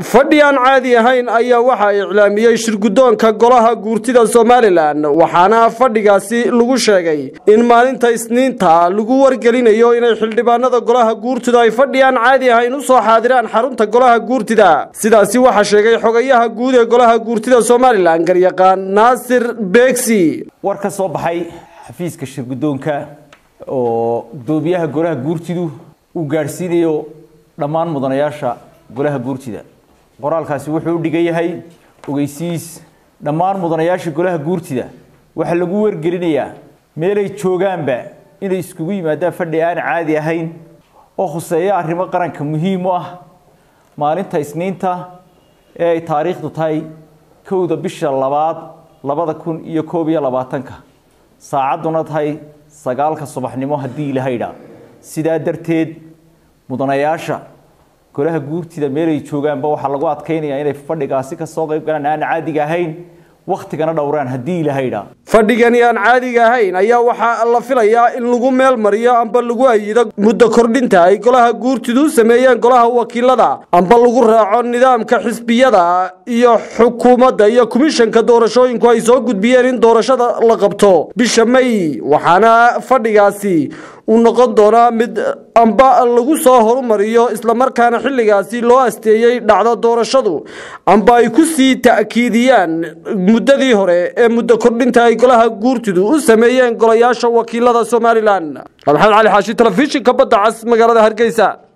fadhiyaan caadi ahayn ayaa waxa ay iclaamiyay shirgudoonka Golaha Guurtida Somaliland waxaana fadhigaasi lagu sheegay in maalinta Isniinta lagu wargelinayo inay xildhibaanada Golaha Guurtida ay fadhiyaan caadi ahayn u soo xaadiraan xarunta Golaha Guurtida sidaasi waxa sheegay xogayaha guud ee Golaha Guurtida Somaliland garyaqaan Naasir Beegsi war ka soo baxay xafiiska shirgudoonka oo gudoomiyaha Golaha Guurtidu uu gaarsiinayo dhammaan mudanayaasha Golaha Guurtida qoraalkaasi wuxuu dhigayahay ogeysiis dhammaan mudanayaasha Golaha Guurtida waxa lagu wargelinayaa meelay joogaanba inay iskugu yimaadaan fadhi aan caadi ahayn oo khuseeya arrimo qaranka muhiim ah maalinta Isniinta ee taariikhdu tahay 1 bisha 2021 saacaduna tahay 9 subaxnimo hadii la hayda sidaa darteed mudanayaasha Golaha Guurtida meelay joogaanba waxa lagu adkeynayaa inay fadhigaasi ka soo qayb galaan aan caadiga ahayn waqtigana dhowraan hadii la hayda fadhigan aan caadiga ahayn ayaa waxa la filayaa in lagu meel mariyo amba lagu ayido muddo kordhinta ay Golaha Guurtidu sameeyeen Golaha Wakiilada amba lagu raaco nidaamka xisbiyada iyo xukuumadda iyo komishanka doorashooyinku ay soo gudbiyeen in doorashada la qabto bisha May waxaana fadhigaasi uu noqon doona mid amba lagu soo horumariyo isla markaana xilligaasi loo asteeyay dhacdo doorashadu amba ay ku sii taakiidiyaan muddadii hore ee muddo kordhinta ay Golaha Guurtidu u sameeyeen golayaasha wakiilada Somaliland. Maxamed Ali Xaashi Televisionka Baddacas magaalada Hargeysa.